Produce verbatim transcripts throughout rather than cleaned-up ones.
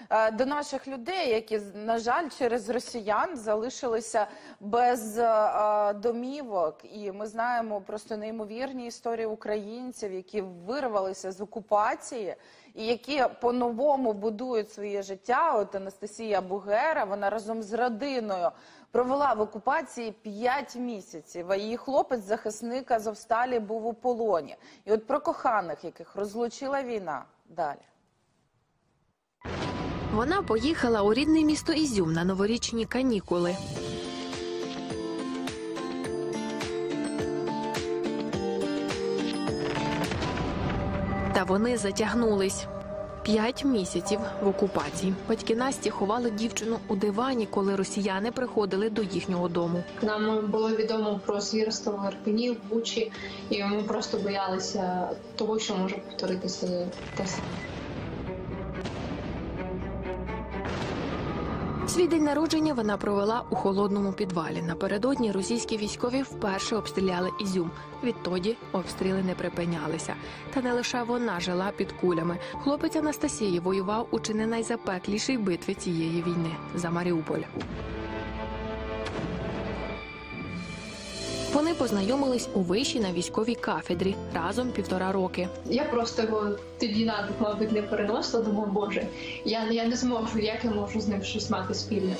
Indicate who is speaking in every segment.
Speaker 1: до наших людей, які, на жаль, через росіян залишилися без домівок. І ми знаємо просто неймовірні історії українців, які вирвалися з окупації і які по-новому будують своє життя. От Анастасія Бугера, вона разом з родиною провела в окупації п'ять місяців, а її хлопець-захисник Азовсталі був у полоні. І от про коханих, яких розлучила війна, далі.
Speaker 2: Вона поїхала у рідне місто Ізюм на новорічні канікули. Та вони затягнулись. П'ять місяців в окупації. Батьки Насті ховали дівчину у дивані, коли росіяни приходили до їхнього дому.
Speaker 3: Нам було відомо про звірство в Ірпені, в Бучі, і ми просто боялися того, що може повторитися те саме.
Speaker 2: Свій день народження вона провела у холодному підвалі. Напередодні російські військові вперше обстріляли Ізюм. Відтоді обстріли не припинялися. Та не лише вона жила під кулями. Хлопець Анастасії воював у чи не найзапеклішій битві цієї війни – за Маріуполь. Вони познайомились у виші на військовій кафедрі. Разом півтора роки.
Speaker 3: Я просто його тоді навіть, мабуть, не переносила, думаю, боже, я, я не зможу, як я можу з ним щось мати спільне.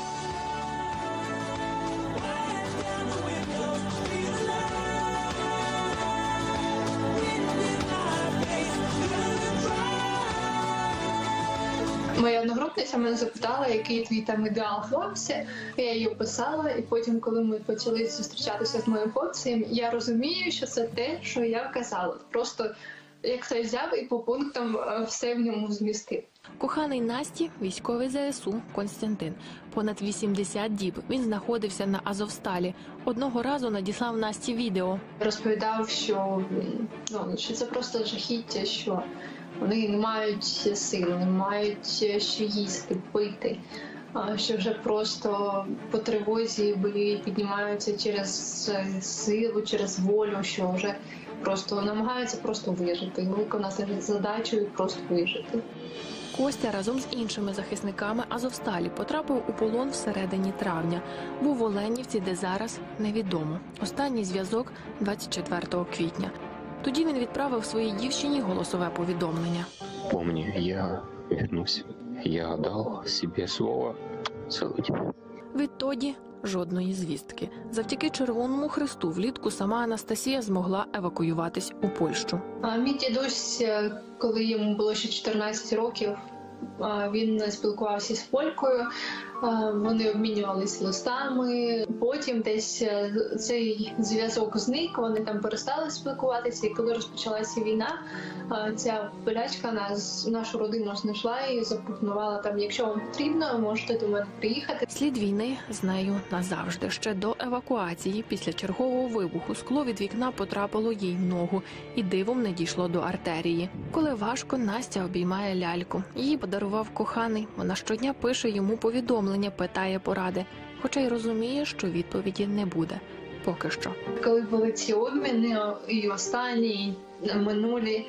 Speaker 3: Моя одногрупниця мене запитала, який твій там ідеал хлопця. Я її описала, і потім, коли ми почали зустрічатися з моїм хлопцем, я розумію, що це те, що я казала. Просто як хтось взяв і по пунктам все в ньому змістив.
Speaker 2: Коханий Насті – військовий зе ес у Костянтин. Понад вісімдесят діб він знаходився на Азовсталі. Одного разу надіслав Насті відео.
Speaker 3: Розповідав, що, ну, що це просто жахіття, що вони не мають сили, не мають що їсти, пити, що вже просто по тривозі бойові піднімаються через силу, через волю, що вже просто намагаються просто вижити, виконати задачу і просто вижити.
Speaker 2: Костя разом з іншими захисниками Азовсталі потрапив у полон всередині травня. Був в Оленівці, де зараз невідомо. Останній зв'язок – двадцять четвертого квітня. Тоді він відправив своїй дівчині голосове повідомлення.
Speaker 4: Помни, я вернусь. Я дав собі слово. Цілую тебе.
Speaker 2: Відтоді жодної звістки. Завдяки Червоному Хресту влітку сама Анастасія змогла евакуюватись у Польщу.
Speaker 3: А мій дідусь, коли йому було ще чотирнадцять років, він спілкувався з полькою, вони обмінювалися листами, потім десь цей зв'язок зник, вони там перестали спілкуватися, і коли розпочалася війна, ця полячка нас, нашу родину знайшла і запропонувала там, якщо вам потрібно, можете до мене приїхати.
Speaker 2: Слід війни з нею назавжди. Ще до евакуації, після чергового вибуху, скло від вікна потрапило їй в ногу і дивом не дійшло до артерії. Коли важко, Настя обіймає ляльку. Її подарував коханий. Вона щодня пише йому повідомлення, питає поради, хоча й розуміє, що відповіді не буде. Поки що.
Speaker 3: Коли були ці обміни, і останні, і минулі,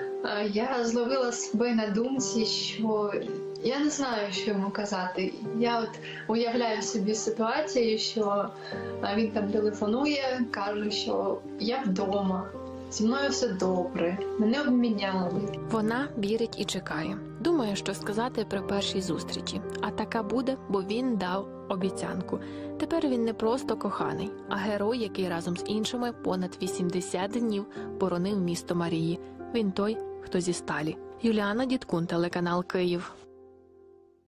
Speaker 3: я зловила себе на думці, що я не знаю, що йому казати. Я от уявляю собі ситуацію, що він там телефонує, каже, що я вдома, зі мною все добре, мене обміняли.
Speaker 2: Вона вірить і чекає. Думає, що сказати при першій зустрічі. А така буде, бо він дав обіцянку. Тепер він не просто коханий, а герой, який разом з іншими понад вісімдесят днів боронив місто Марії. Він той, хто зі сталі. Юліана Дідкун, телеканал Київ.